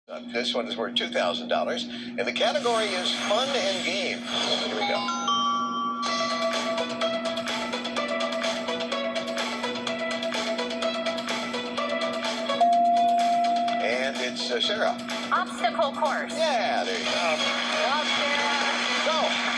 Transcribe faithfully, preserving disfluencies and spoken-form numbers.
This one is worth two thousand dollars, and the category is fun and games. Here we go. And it's uh, Sarah. Obstacle course. Yeah, there you go. Out there. Go.